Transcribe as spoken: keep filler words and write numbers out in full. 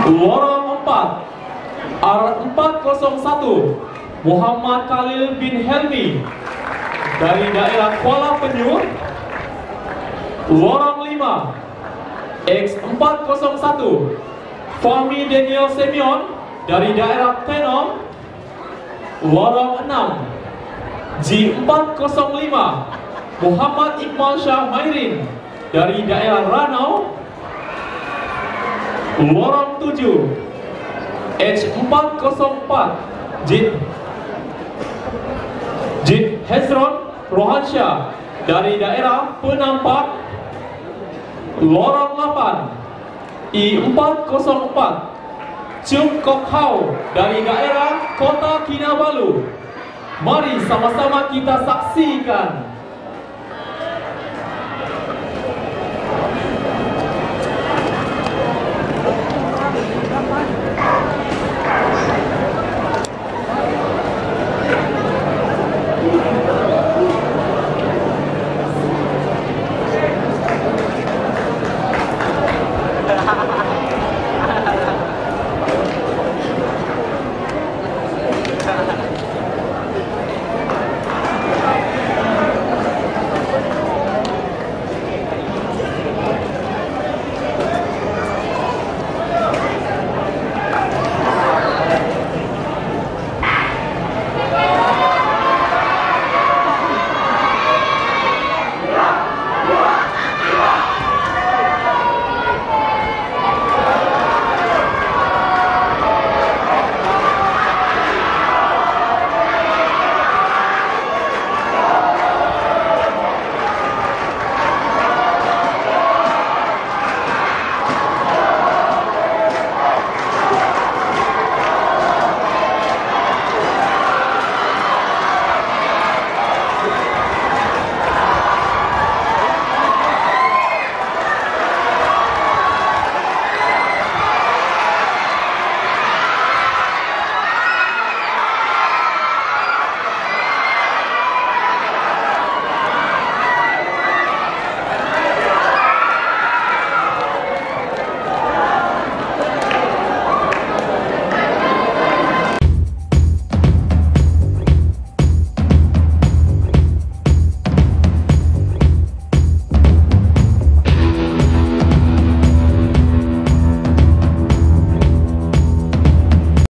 Lorong empat R empat nol satu Muhammad Khalil bin Helmi dari daerah Kuala Penyu. Lorong lima X empat nol satu Fahmi Daniel Semyon dari daerah Penang. Lorong enam G empat nol lima Muhammad Iqbal Shah Mairin dari daerah Ranau. Lorong tujuh H empat nol empat Jid Jid Hezron Rohansyah dari daerah Penampak. Lorong delapan I empat nol empat Chung Kok Hau dari daerah Kota Kinabalu. Mari sama-sama kita saksikan